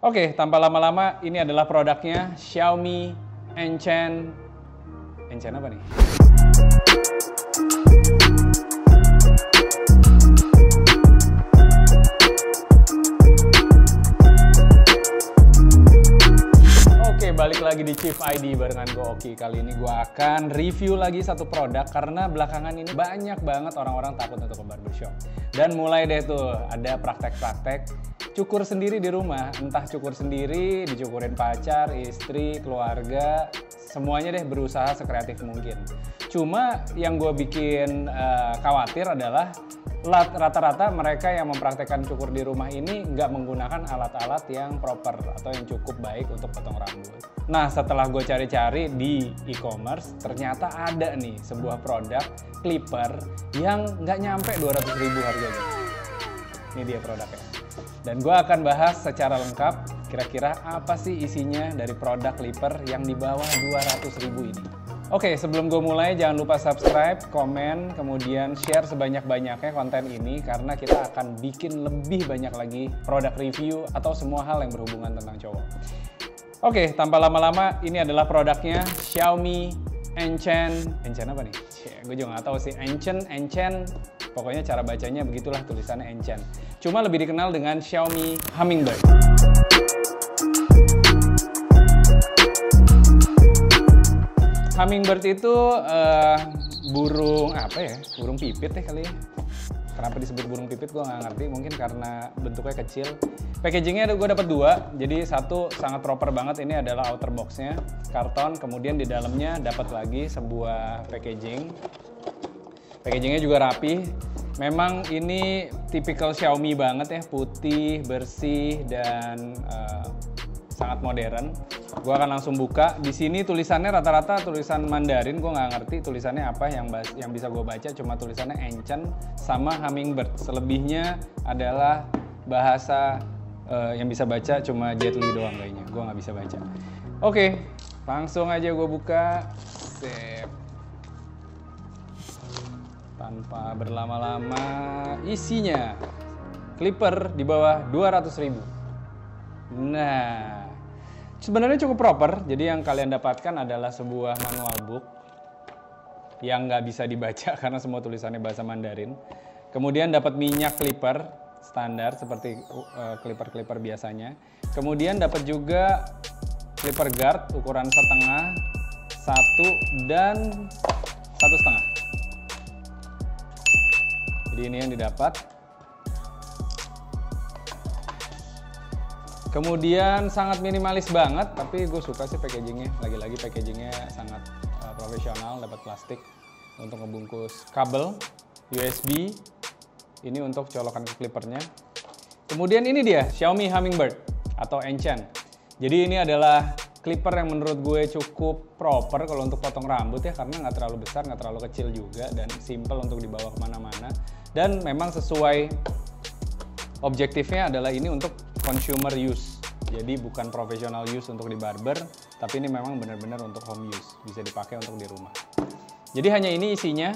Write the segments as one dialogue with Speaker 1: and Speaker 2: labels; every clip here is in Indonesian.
Speaker 1: Oke, tanpa lama-lama, ini adalah produknya Xiaomi Enchant. Enchant apa nih? Oke, balik lagi di Chief ID barengan gue Oki. Kali ini gue akan review lagi satu produk karena belakangan ini banyak banget orang-orang takut untuk ke barbershop. Dan mulai deh tuh ada praktek-praktek cukur sendiri di rumah. Entah cukur sendiri, dicukurin pacar, istri, keluarga, semuanya deh berusaha sekreatif mungkin. Cuma yang gue bikin khawatir adalah rata-rata mereka yang mempraktekkan cukur di rumah ini nggak menggunakan alat-alat yang proper atau yang cukup baik untuk potong rambut. Nah, setelah gue cari-cari di e-commerce, ternyata ada nih sebuah produk clipper yang nggak nyampe 200.000 harganya. Ini dia produknya. Dan gue akan bahas secara lengkap kira-kira apa sih isinya dari produk clipper yang di bawah 200.000 ini. Oke, sebelum gue mulai jangan lupa subscribe, komen, kemudian share sebanyak-banyaknya konten ini karena kita akan bikin lebih banyak lagi produk review atau semua hal yang berhubungan tentang cowok. Oke, tanpa lama-lama, ini adalah produknya Xiaomi Enchant. Enchant apa nih? Gue juga nggak tahu sih. Enchant. Pokoknya cara bacanya begitulah tulisannya Enchant. Cuma lebih dikenal dengan Xiaomi Hummingbird. Hummingbird itu burung apa ya? Burung pipit ya kali ya. Kenapa disebut burung pipit gue nggak ngerti. Mungkin karena bentuknya kecil. Packagingnya gue dapat dua. Jadi satu sangat proper banget. Ini adalah outer boxnya, karton. Kemudian di dalamnya dapat lagi sebuah packaging. Packagingnya juga rapi. Memang ini tipikal Xiaomi banget ya. Putih, bersih, dan sangat modern. Gue akan langsung buka. Di sini tulisannya rata-rata tulisan Mandarin. Gue nggak ngerti tulisannya apa yang bisa gue baca. Cuma tulisannya Enchant sama Hummingbird. Selebihnya adalah bahasa yang bisa baca cuma Jet Li doang kayaknya. Gue nggak bisa baca. Oke, langsung aja gue buka. Sip. Tanpa berlama-lama, isinya clipper di bawah 200.000. Nah, sebenarnya cukup proper. Jadi yang kalian dapatkan adalah sebuah manual book yang nggak bisa dibaca karena semua tulisannya bahasa Mandarin. Kemudian dapat minyak clipper standar seperti clipper-clipper biasanya. Kemudian dapat juga clipper guard ukuran setengah, 1 dan 1,5. Jadi ini yang didapat. Kemudian sangat minimalis banget, tapi gue suka sih packagingnya. Lagi-lagi packagingnya sangat profesional, dapat plastik untuk ngebungkus kabel USB. Ini untuk colokan ke clippernya. Kemudian ini dia Xiaomi Hummingbird atau Enchant. Jadi ini adalah clipper yang menurut gue cukup proper kalau untuk potong rambut ya, karena nggak terlalu besar, nggak terlalu kecil juga, dan simple untuk dibawa kemana-mana. Dan memang sesuai objektifnya adalah ini untuk consumer use. Jadi bukan professional use untuk di barber, tapi ini memang benar-benar untuk home use. Bisa dipakai untuk di rumah. Jadi hanya ini isinya.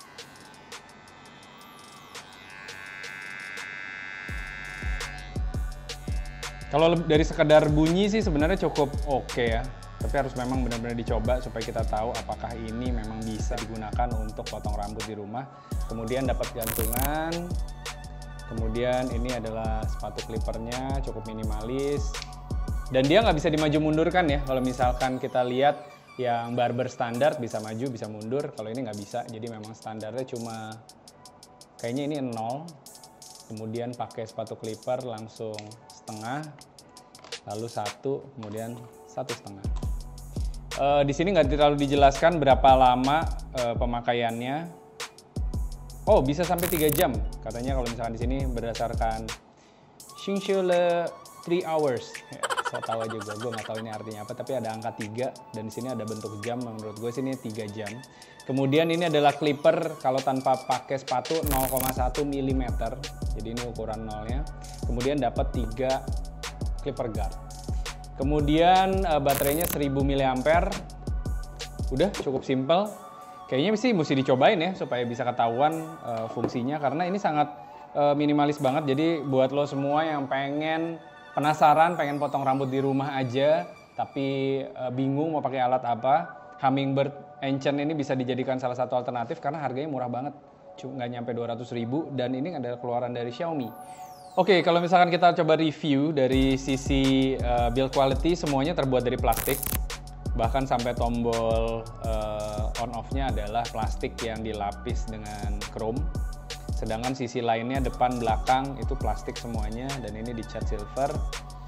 Speaker 1: Kalau dari sekedar bunyi sih sebenarnya cukup oke ya. Tapi harus memang benar-benar dicoba supaya kita tahu apakah ini memang bisa digunakan untuk potong rambut di rumah. Kemudian dapat gantungan. Kemudian ini adalah sepatu clippernya, cukup minimalis. Dan dia nggak bisa dimaju mundurkan ya. Kalau misalkan kita lihat yang barber standar bisa maju, bisa mundur. Kalau ini nggak bisa, jadi memang standarnya cuma kayaknya ini 0. Kemudian pakai sepatu clipper langsung setengah, lalu 1, kemudian 1,5. Di sini nggak terlalu dijelaskan berapa lama pemakaiannya. Oh, bisa sampai 3 jam katanya kalau misalkan di sini berdasarkan Xingxiule 3 hours. Ya, saya tahu aja gue nggak tahu ini artinya apa, tapi ada angka 3 dan di sini ada bentuk jam. Menurut gue sini 3 jam. Kemudian ini adalah clipper kalau tanpa pakai sepatu 0,1 mm. Jadi ini ukuran nolnya. Kemudian dapat 3 clipper guard. Kemudian baterainya 1000 mAh. Udah cukup simple. Kayaknya sih mesti dicobain ya supaya bisa ketahuan fungsinya karena ini sangat minimalis banget. Jadi buat lo semua yang pengen penasaran pengen potong rambut di rumah aja, tapi bingung mau pakai alat apa, Hummingbird Ancient ini bisa dijadikan salah satu alternatif karena harganya murah banget, nggak nyampe 200.000 dan ini adalah keluaran dari Xiaomi. Oke, kalau misalkan kita coba review dari sisi build quality, semuanya terbuat dari plastik. Bahkan sampai tombol on off-nya adalah plastik yang dilapis dengan chrome. Sedangkan sisi lainnya depan belakang itu plastik semuanya dan ini dicat silver.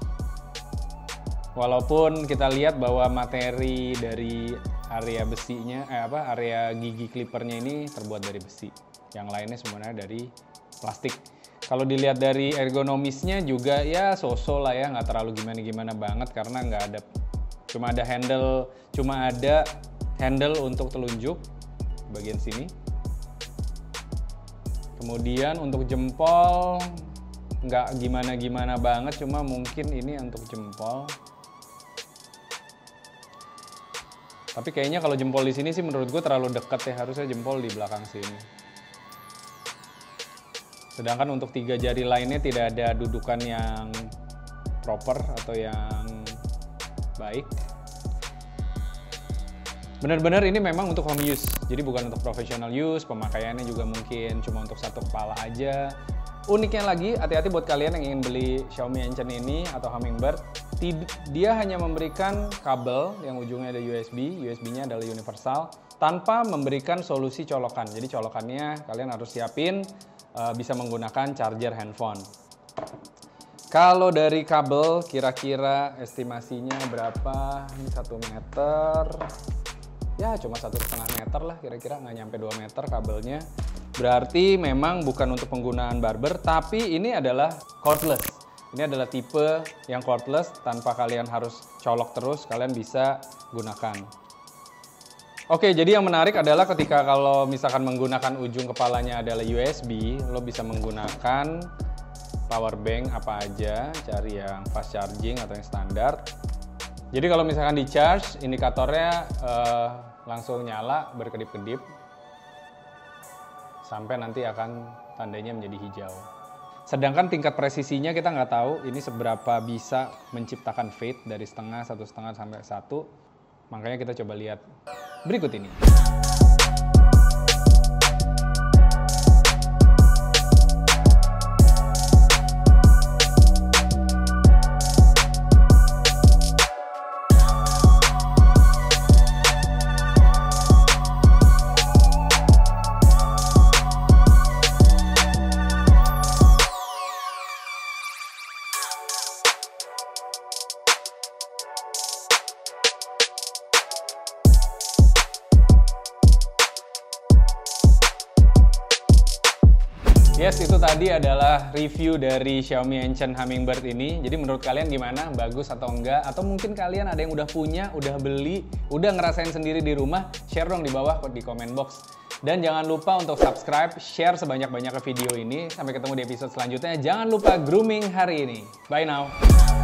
Speaker 1: Walaupun kita lihat bahwa materi dari area besinya, area gigi clippernya ini terbuat dari besi. Yang lainnya semuanya dari plastik. Kalau dilihat dari ergonomisnya juga ya so-so lah ya, nggak terlalu gimana-gimana banget karena nggak ada, cuma ada handle untuk telunjuk bagian sini. Kemudian untuk jempol nggak gimana-gimana banget, cuma mungkin ini untuk jempol. Tapi kayaknya kalau jempol di sini sih menurut gue terlalu dekat ya, harusnya jempol di belakang sini. Sedangkan untuk 3 jari lainnya tidak ada dudukan yang proper atau yang baik. Benar-benar ini memang untuk home use, jadi bukan untuk professional use. Pemakaiannya juga mungkin cuma untuk satu kepala aja. Uniknya lagi, hati-hati buat kalian yang ingin beli Xiaomi Ancient ini atau Hummingbird, dia hanya memberikan kabel yang ujungnya ada USB, USB-nya adalah universal, tanpa memberikan solusi colokan. Jadi colokannya kalian harus siapin, bisa menggunakan charger handphone. Kalau dari kabel kira-kira estimasinya berapa? Ini 1 meter. Ya cuma 1,5 meter lah kira-kira, nggak nyampe 2 meter kabelnya. Berarti memang bukan untuk penggunaan barber, tapi ini adalah cordless. Ini adalah tipe yang cordless, tanpa kalian harus colok terus, kalian bisa gunakan. Oke, jadi yang menarik adalah ketika kalau misalkan menggunakan ujung kepalanya adalah USB, lo bisa menggunakan power bank apa aja, cari yang fast charging atau yang standar. Jadi kalau misalkan di charge, indikatornya langsung nyala berkedip-kedip sampai nanti akan tandanya menjadi hijau. Sedangkan tingkat presisinya kita nggak tahu ini seberapa bisa menciptakan fade dari setengah, 1,5 sampai 1. Makanya kita coba lihat berikut ini. Yes, itu tadi adalah review dari Xiaomi Ancient Hummingbird ini. Jadi menurut kalian gimana? Bagus atau enggak? Atau mungkin kalian ada yang udah punya, udah beli, udah ngerasain sendiri di rumah? Share dong di bawah di comment box. Dan jangan lupa untuk subscribe, share sebanyak-banyaknya video ini. Sampai ketemu di episode selanjutnya. Jangan lupa grooming hari ini. Bye now.